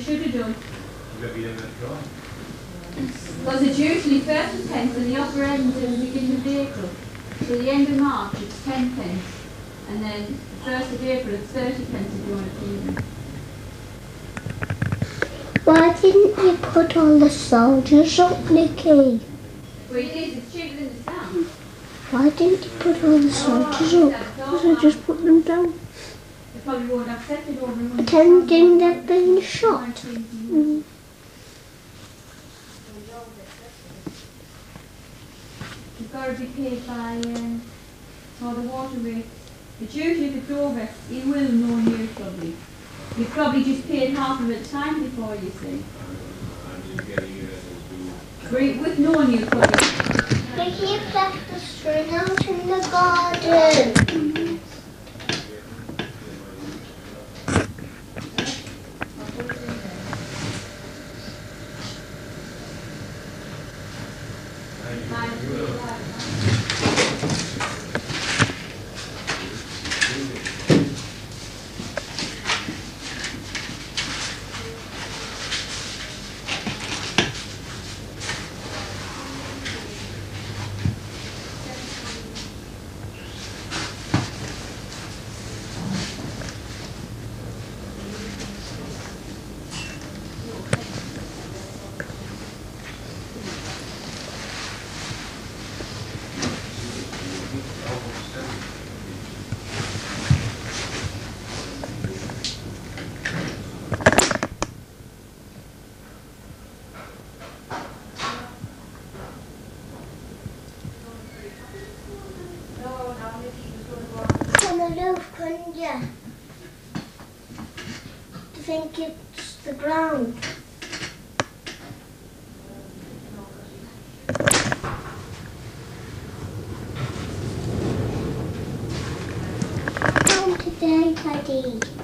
should have done. Because it's usually 30 pence at the upper end and the beginning of April. So the end of March it's 10 pence. And then the 1st of April it's 30 pence if you want to clean them. Why didn't you put all the soldiers up, Nikki? Well, it is, it's cheaper than the stamp. Why didn't you put all the soldiers up? Because I just put them down. They probably won't accept it over money. Pretending they've been shot. You've got to be paid by all the water rates. But usually if it's over, you will know you probably. You've probably just paid half of it time before, you see. With no new probably. Nikki left the string out in the garden. Couldn't you? To think it's the ground. Home today, Daddy.